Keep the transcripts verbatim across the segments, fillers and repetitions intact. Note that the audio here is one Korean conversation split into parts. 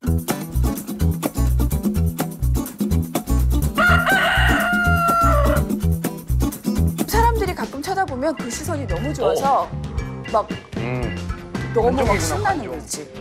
사람들이 가끔 쳐다보면 그 시선이 너무 좋아서 막 음. 너무 막 관종이구나, 신나는 관종. 거지.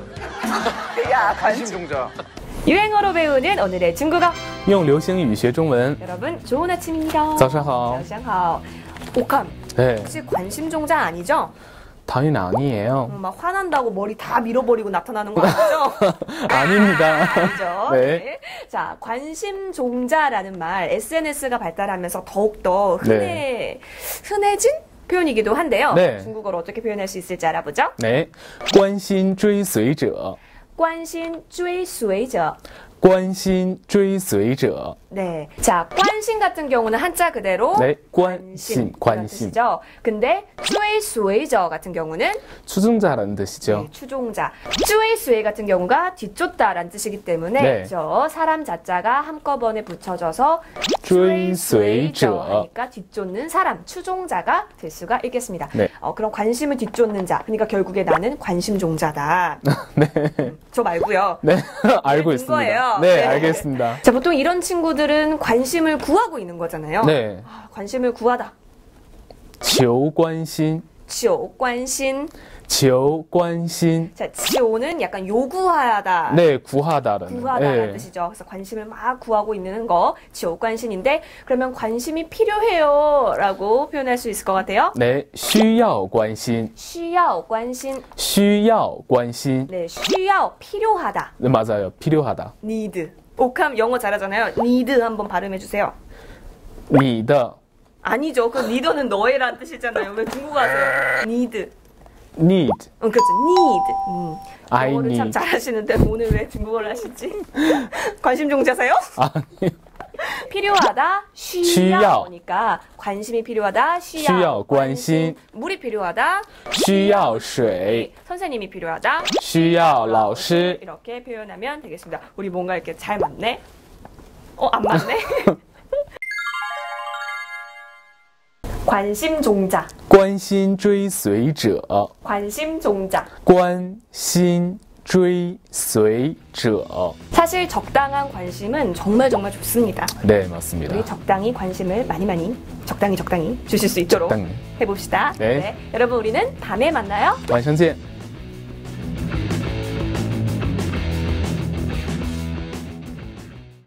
야, 관심 종자. 유행어로 배우는 오늘의 중국어. 用流行语学中文。 여러분 좋은 아침입니다. 早上好。 早上好. 옥함, 네, 혹시 관심종자 아니죠? 당연히 아니에요. 음, 막 화난다고 머리 다 밀어버리고 나타나는 거 아니죠? 아닙니다. 아니죠. 네. 네. 자, 관심종자라는 말 에스엔에스가 발달하면서 더욱더 흔해, 네. 흔해진 표현이기도 한데요. 네. 중국어로 어떻게 표현할 수 있을지 알아보죠. 네, 关心追随者， 관심追随者. 关心追随者。 네. 자, 관심 같은 경우는 한자 그대로 네, 关心, 이런 관심. 뜻이죠. 근데 追随者 같은 경우는 추종자라는 뜻이죠. 네, 추종자. 追随 같은 경우가 뒤쫓다라는 뜻이기 때문에 네. 저 사람 자자가 한꺼번에 붙여져서 追随者. 하니까 뒤쫓는 사람, 추종자가 될 수가 있겠습니다. 네. 어, 그럼 관심을 뒤쫓는 자. 그러니까 결국에 나는 관심종자다. 네, 음, 저 말고요. 네, 알고 네, 있습니다. 거예요. 네, 네. 알겠습니다. 자, 보통 이런 친구들은 관심을 구하고 있는 거잖아요. 네, 아, 관심을 구하다. 求关心， 求关心. 求关心. 자, 求는 약간 요구하다. 네, 구하다라는. 구하다라는 네. 뜻이죠. 그래서 관심을 막 구하고 있는 거, 求关心인데 그러면 관심이 필요해요 라고 표현할 수 있을 것 같아요. 네, 需要关心， 需要关心. 需要关心. 네, 需要 필요하다. 네, 맞아요. 필요하다. need. 옥함 영어 잘하잖아요. need 한번 발음해 주세요. 你的 아니죠. 그 need는 너의란 뜻이잖아요. 왜 중국어 하세요? need. need, 응, 그렇죠. need. 음. I 영어를 참 need. 잘하시는데 오늘 왜 중국어를 하시지? 관심종자세요? 아니요. 필요하다, 需需要. 要니까 관심이 필요하다, 需要需要关心. 물이 필요하다, 需要水, 선생님이 필요하다, 需要老师. 이렇게 표현하면 되겠습니다. 우리 뭔가 이렇게 잘 맞네? 어, 안 맞네? 관심종자, 关心追随者, 관심종자. 关心追随者. 사실 적당한 관심은 정말 정말 좋습니다. 네, 맞습니다. 우리 적당히 관심을 많이 많이 적당히 적당히 주실 수 있도록 적당히. 해봅시다. 네. 여러분 우리는 밤에 만나요. 晚上见.